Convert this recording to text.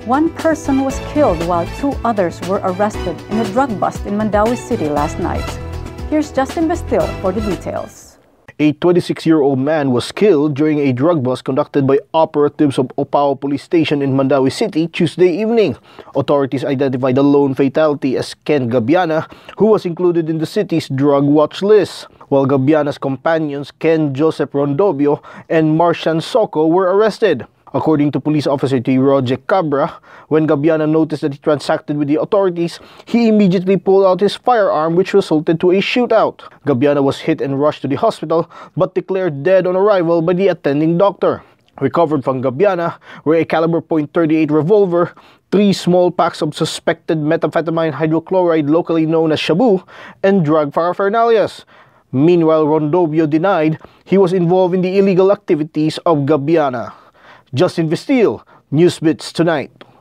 One person was killed while 2 others were arrested in a drug bust in Mandaue City last night. Here's Justin Bastille for the details. A 26-year-old man was killed during a drug bust conducted by operatives of Opao Police Station in Mandaue City Tuesday evening. Authorities identified the lone fatality as Ken Gabiana, who was included in the city's drug watch list, while Gabiana's companions Ken Joseph Rondobio and Marcian Soco were arrested. According to police officer Roger Cabra, when Gabiana noticed that he transacted with the authorities, he immediately pulled out his firearm, which resulted to a shootout. Gabiana was hit and rushed to the hospital but declared dead on arrival by the attending doctor. Recovered from Gabiana were a caliber .38 revolver, 3 small packs of suspected methamphetamine hydrochloride locally known as shabu, and drug paraphernalias. Meanwhile, Rondobio denied he was involved in the illegal activities of Gabiana. Justin Bastille, Newsbits Tonight.